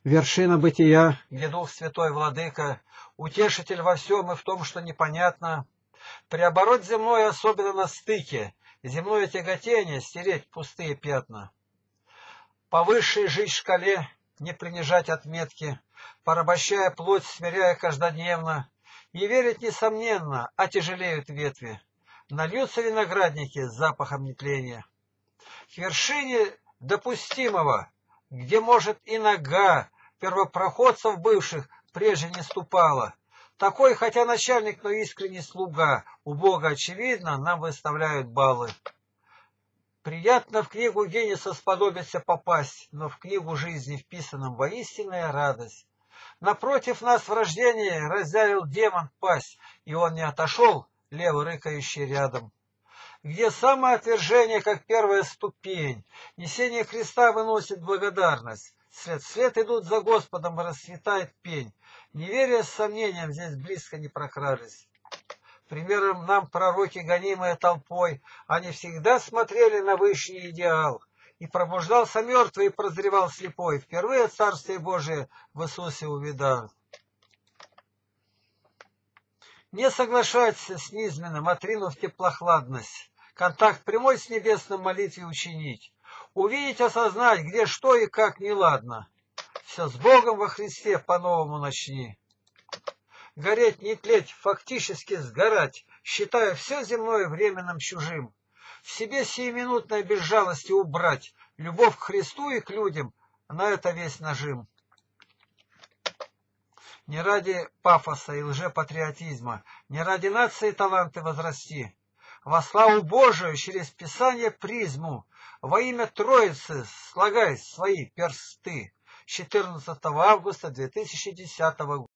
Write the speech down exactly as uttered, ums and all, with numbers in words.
Вершина бытия, где Дух Святой Владыка, утешитель во всем и в том, что непонятно. Преоборот земной, особенно на стыке, земное тяготение, стереть пустые пятна. По высшей жить шкале, не принижать отметки, порабощая плоть, смиряя каждодневно, и верить несомненно, а тяжелеют ветви. Нальются виноградники с запахом нетления. К вершине допустимого, где, может, и нога первопроходцев бывших прежде не ступала. Такой, хотя начальник, но искренний слуга, у Бога, очевидно, нам выставляют баллы. Приятно в книгу Генеса сподобиться попасть, но в книгу жизни вписанном воистинная радость. Напротив нас в рождении разъявил демон пасть, и он не отошел, лево рыкающий рядом. Где самоотвержение, как первая ступень, несение креста выносит благодарность. След вслед идут за Господом, и расцветает пень. Неверие с сомнением здесь близко не прокрались. Примером нам пророки, гонимые толпой, они всегда смотрели на высший идеал. И пробуждался мертвый, и прозревал слепой. Впервые Царствие Божие в Иисусе увидал. Не соглашаться с низменным, отринув теплохладность. Контакт прямой с небесным молитве учинить. Увидеть, осознать, где что и как неладно. Все с Богом во Христе по-новому начни. Гореть, не тлеть, фактически сгорать, считая все земное временным чужим. В себе сиюминутной безжалости убрать, любовь к Христу и к людям, на это весь нажим. Не ради пафоса и лжепатриотизма, не ради нации таланты возрасти. Во славу Божию через Писание призму, во имя Троицы слагай свои персты. четырнадцатого августа две тысячи десятого года.